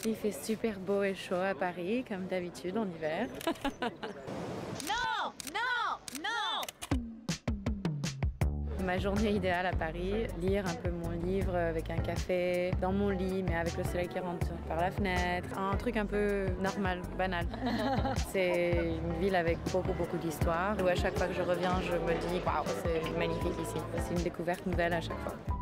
Il fait super beau et chaud à Paris, comme d'habitude en hiver. Non! Non! Non! Ma journée idéale à Paris, lire un peu mon livre avec un café, dans mon lit, mais avec le soleil qui rentre par la fenêtre. Un truc un peu normal, banal. C'est une ville avec beaucoup d'histoires, où à chaque fois que je reviens, je me dis « Waouh, c'est magnifique ici ». C'est une découverte nouvelle à chaque fois.